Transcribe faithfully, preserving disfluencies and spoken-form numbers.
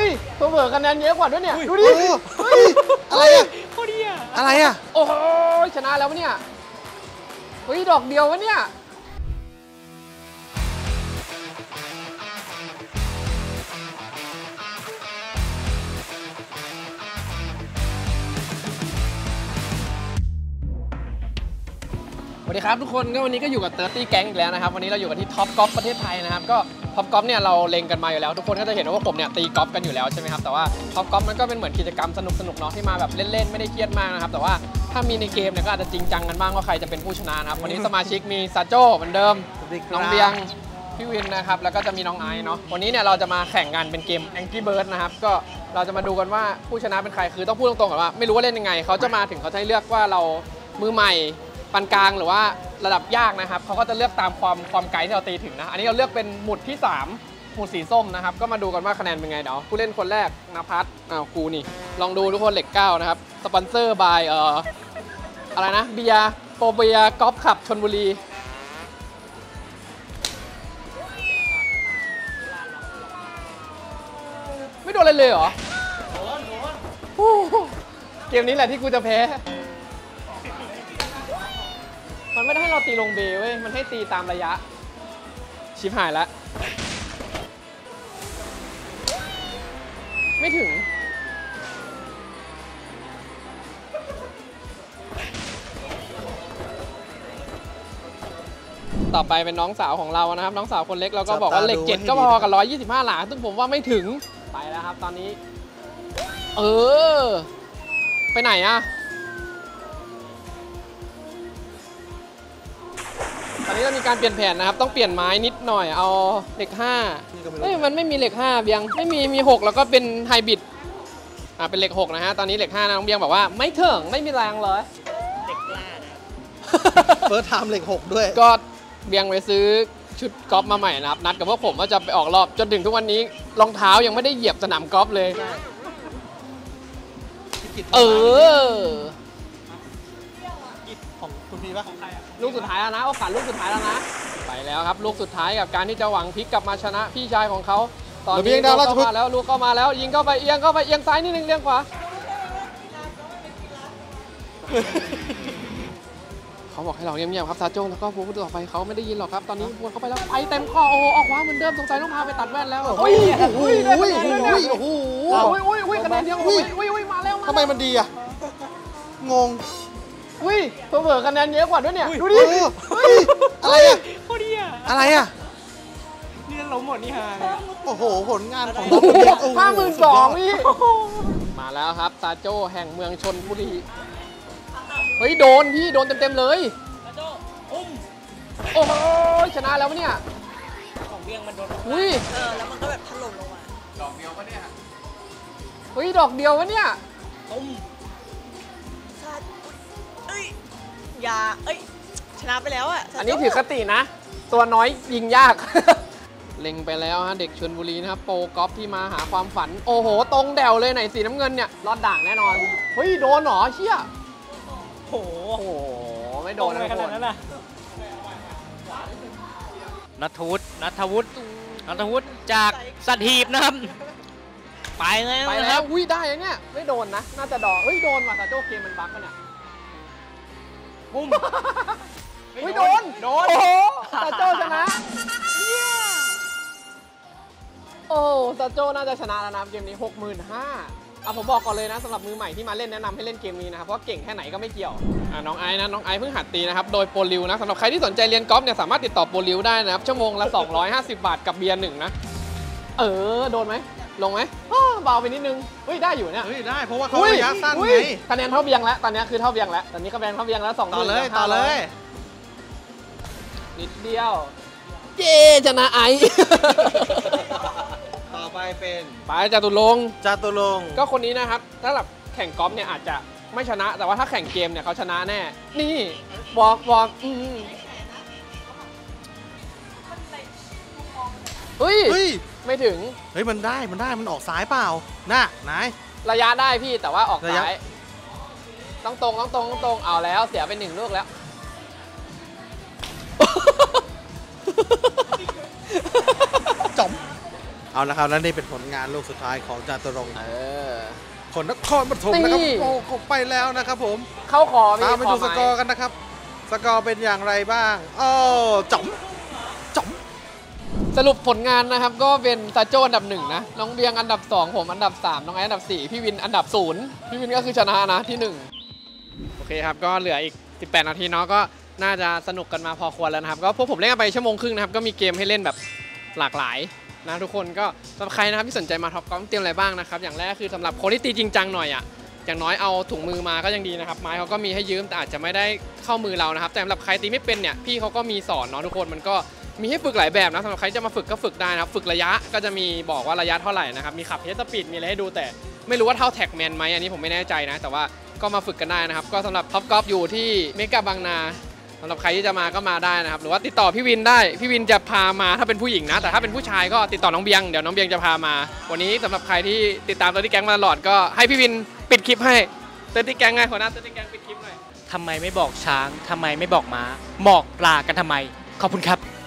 ยเสมอคะแนนเยอะกว่าด้วยเนี่ยดูดิอะไรอะโคตรดีอะอะไรอะโอ้โหชนะแล้วเนี่ยเฮ้ยดอกเดียววะเนี่ยสวัสดีครับทุกคนก็วันนี้ก็อยู่กับเตอร์ตี้แก๊งอีกแล้วนะครับวันนี้เราอยู่กันที่ท็อปกอล์ฟประเทศไทยนะครับก็ท็อปกอล์ฟเนี่ยเราเล็งกันมาอยู่แล้วทุกคนก็จะเห็นว่าผมเนี่ยตีกอล์ฟกันอยู่แล้วใช่ไหมครับแต่ว่าท็อปกอล์ฟมันก็เป็นเหมือนกิจกรรมสนุกๆเนาะที่มาแบบเล่นๆไม่ได้เครียดมากนะครับแต่ว่าถ้ามีในเกมเนี่ยก็อาจจะจริงจังกันบ้างว่าใครจะเป็นผู้ชนะนะครับวันนี้สมาชิกมีซาโจ้เหมือนเดิมน้องเบียงพี่วินนะครับแล้วก็จะมีน้องไอซ์เนาะวันนี้เนี่ยเราจะมาแข่งกันเป็นเกม Angry Bird นะครับก็เราจะมาดูกันว่าผู้ชนะเป็นใครคือต้องพูดตรงๆก่อนว่าไม่รู้ว่าเล่นยังไงเขาจะมาถึงเขาจะให้เลือกว่าเรามือใหม่ปานกลางหรือว่าระดับยากนะครับเขาก็จะเลือกตามความความไกลที่เราตีถึงนะอันนี้เราเลือกเป็นหมุดที่สามหมุดสีส้มนะครับก็มาดูกันว่าคะแนนเป็นไงเดี๋ยวผู้เล่นคนแรกนภัสอ้าวกูนี่ลองดูทุกคนเหล็กเก้านะครับสปอนเซอร์บายเอ่ออะไรนะเบียร์โปรเบียร์กอล์ฟคลับชลบุรีไม่โดนอะไรเลยเหรอโดนโดนเกมนี้แหละที่กูจะแพ้มันไม่ได้ให้เราตีลงเบเว้ย มันให้ตีตามระยะ ชิบหายแล้ว ไม่ถึง ต่อไปเป็นน้องสาวของเรานะครับน้องสาวคนเล็กเราก็บอกว่าเหล็กเจ็ดก็พอกับร้อยยี่สิบห้าหลาซึ่งผมว่าไม่ถึง ไปแล้วครับตอนนี้ เออ ไปไหนอะตอนนี้เรามีการเปลี่ยนแผนนะครับต้องเปลี่ยนไม้นิดหน่อยเอาเหล็กห้าเฮ้ยมันไม่มีเหล็กห้าเบียงไม่มีมีหกแล้วก็เป็นไฮบริดอ่าเป็นเหล็กหกนะฮะตอนนี้เหล็กห้านะน้องเบียงบอกว่าไม่ถึงไม่มีแรงเลยเหล็กกล้าเฟิร์สไทม์เหล็กหกด้วยก็เบียงไปซื้อชุดกอล์ฟมาใหม่นะครับนัดกับพวกผมว่าจะไปออกรอบจนถึงทุกวันนี้รองเท้ายังไม่ได้เหยียบสนามกอล์ฟเลยเออของคุณพีป่ะลูกสุดท้ายแล้วนะโอกาสลูกสุดท้ายแล้วนะไปแล้วครับลูกสุดท้ายกับการที่จะหวังพลิกกลับมาชนะพี่ชายของเขาตอนนี้ลูกเข้ามาแล้วลูกเข้ามาแล้วยิงเข้าไปเอียงเข้าไปเอียงซ้ายนิดนึงเอียงขวาเขาบอกให้เราเงียบๆครับซาโจ้แล้วก็พูดต่อไปเขาไม่ได้ยินหรอกครับตอนนี้วนเข้าไปแล้วไปเต็มข้อโอ้ออกขวาเหมือนเดิมสงสัยต้องพาไปตัดแว่นแล้วโอ้ยโอ้ยโอ้ยโอ้ยโอ้โหโอ้ยโอ้ยโอ้ยคะแนนเดียวโอ้ยโอ้ยโอ้ยมาแล้วทำไมมันดีอะงงอุ้ยเสมอคะแนนเยอะกว่าด้วยเนี่ยดูดิอะไรอะโคตรดีอะอะไรอะนี่ล้มหมดนี่ฮะโอ้โหผลงานของห้าหมื่นสองพี่มาแล้วครับซาโจ้แห่งเมืองชลบุรีเฮ้ยโดนพี่โดนเต็มๆเลยซาโจ้อุ้มโอ้โหชนะแล้วเนี่ยของเบียงมันโดนอุ้ยเออแล้วมันก็แบบถล่มลงมาดอกเดียวปะเนี่ยเฮ้ยดอกเดียววะเนี่ยอุ้มเอ้ยอย่าเอ้ยชนะไปแล้วอ่ะอันนี้ถือคตินะตัวน้อยยิงยากเล็งไปแล้วฮะเด็กชลบุรีนะครับโปรกอล์ฟที่มาหาความฝันโอ้โหตรงแดวเลยไหนสีน้ำเงินเนี่ยรอดด่างแน่นอนเฮ้ยโดนหรอเชี่ยโอ้โหไม่โดนขนาดนั้นนะนัทวุฒินัทวุฒินัทวุฒิจากสัตหีบนะครับไปแล้วไปแล้วอุ้ยได้เนี่ยไม่โดนนะน่าจะดอกเฮ้ยโดนว่ะซาโจ้เกมมันบั๊กกันเนี่ยปุ้มเฮ้ยโดนโดนโอ้ซาโจ้ชนะโอ้ซาโจ้น่าจะชนะแล้วนะเกมนี้ หกหมื่นห้าพัน อ่ะผมบอกก่อนเลยนะสำหรับมือใหม่ที่มาเล่นแนะนำให้เล่นเกมนี้นะครับเพราะเก่งแค่ไหนก็ไม่เกี่ยวอ่ะน้องไอซ์นะน้องไอซ์เพิ่งหัดตีนะครับโดยโปรลิวนะสำหรับใครที่สนใจเรียนกอล์ฟเนี่ยสามารถติดต่อโปรลิวได้นะครับชั่วโมงละสองร้อยห้าสิบบาทกับเบียร์หนึ่งนะเออโดนไหมลงไหมเบาไปนิดนึงเฮ้ยได้อยู่เนี่ยเฮ้ยได้เพราะว่าเขาระยะสั้นไงคะแนนเท่าเบียงแล้วตอนนี้คือเท่าเบียงแล้วตอนนี้คะแนนเท่าเบียงแล้วสองต่อเลยต่อเลยนิดเดียวเย้ชนะไอซ์ต่อไปเป็นไปจตุรงค์จตุรงค์ก็คนนี้นะครับถ้าแบบแข่งกอล์ฟเนี่ยอาจจะไม่ชนะแต่ว่าถ้าแข่งเกมเนี่ยเขาชนะแน่นี่บอกบอกอืมเฮ้ยไม่ถึงเฮ้ยมันได้มันได้มันออกซ้ายเปล่าน่ะไหนระยะได้พี่แต่ว่าออกซ้ายต้องตรงต้องตรงต้องตรงเอาแล้วเสียไปหนึ่งลูกแล้วจมเอาละครับและนี่เป็นผลงานลูกสุดท้ายของจาตุรงค์เออคนนครปฐมนะครับนี่โอ้เข้าไปแล้วนะครับผมเข้าคอพี่ตามไปดูคสม้กอร์กันนะครับ สกอร์เป็นอย่างไรบ้างโอ้จ๋อมจ๋อมสรุปผลงานนะครับก็เป็นซาโจอันดับหนึ่งนะน้องเบียงอันดับสองผมอันดับสามน้องไอซ์อันดับสี่พี่วินอันดับศูนย์พี่วินก็คือชนะนะที่หนึ่งโอเคครับก็เหลืออีกสิบแปดนาทีเนาะก็น่าจะสนุกกันมาพอควรแล้วนะครับก็พวกผมเล่นกันไปชั่วโมงครึ่งนะครับก็มีเกมให้เล่นแบบหลากหลายนะทุกคนก็สำหรับใครนะครับที่สนใจมาท็อปกอล์ฟเตรียมอะไรบ้างนะครับอย่างแรกคือสำหรับคนที่ตีจริงจังหน่อยอ่ะอย่างน้อยเอาถุงมือมาก็ยังดีนะครับไม้เขาก็มีให้ยืมแต่อาจจะไม่ได้เข้ามือเรานะครับแต่สำหรับใครตีไม่เป็นเนี่ยพี่เขาก็มีสอนเนาะทุกคนมันก็มีให้ฝึกหลายแบบนะสำหรับใครจะมาฝึกก็ฝึกได้นะครับฝึกระยะก็จะมีบอกว่าระยะเท่าไหร่นะครับมีขับเฮดสปีดมีอะไรให้ดูแต่ไม่รู้ว่าเท่าแท็กแมนไหมอันนี้ผมไม่แน่ใจนะแต่ว่าก็มาฝึกกันได้นะครับก็สำหรับท็อปกอล์ฟอยู่ที่เมกาบางนาสำหรับใครที่จะมาก็มาได้นะครับหรือว่าติดต่อพี่วินได้พี่วินจะพามาถ้าเป็นผู้หญิงนะแต่ถ้าเป็นผู้ชายก็ติดต่อน้องเบียงเดี๋ยวน้องเบียงจะพามาวันนี้สำหรับใครที่ติดตามเตอร์ตี้แก๊งมาตลอดก็ให้พี่วินปิดคลิปให้เตอร์ตี้แก๊งไงหัวหน้าเตอร์ตี้แก๊งปิดคลิปหน่อยทำไมไม่บอกช้างทำไมไม่บอกม้าบอกปลากันทำไมขอบคุณครับ